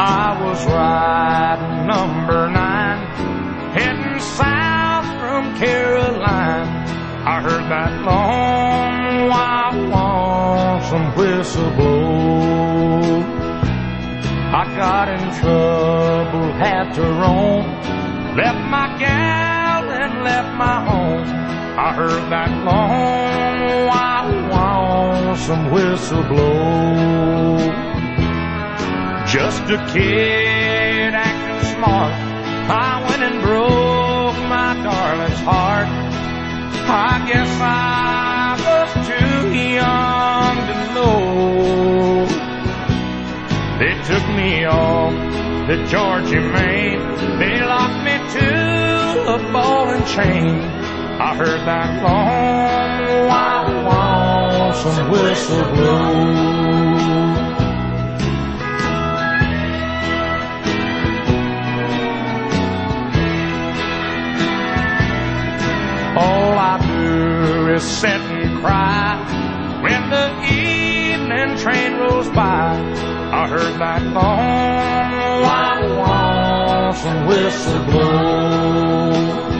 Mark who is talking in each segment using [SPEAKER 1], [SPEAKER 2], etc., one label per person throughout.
[SPEAKER 1] I was riding number 9, heading south from Caroline. I heard that long wild lonesome whistle blow. I got in trouble, had to roam, left my gal and left my home. I heard that long wild lonesome whistle blow. Just a kid acting smart, I went and broke my darling's heart. I guess I was too young to know. They took me off to Georgia, Maine. They locked me to a ball and chain. I heard that long, wild, lonesome whistle blow. All I do is sit and cry when the evening train rolls by. I heard that long, wild, lonesome whistle blow.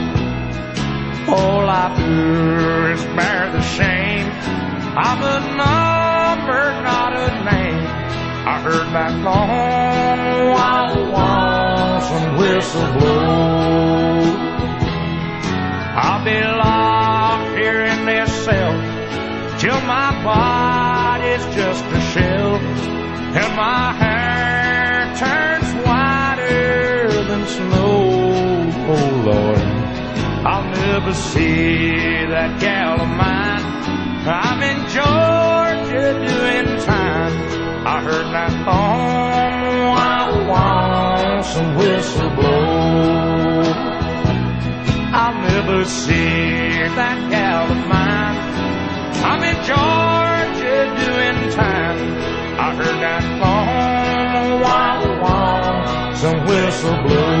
[SPEAKER 1] All I do is bear the shame. I'm a number, not a name. I heard that long, wild, lonesome whistle blow. I'll be locked here in this cell till my body's just a shell and my hair turns whiter than snow. Oh Lord, I'll never see that gal of mine. I'm in Georgia doing time. I heard that long, wild, lonesome whistle blow. I'll never see that gal of mine. I'm in Georgia doing time. I heard that long, wild, lonesome whistle blow.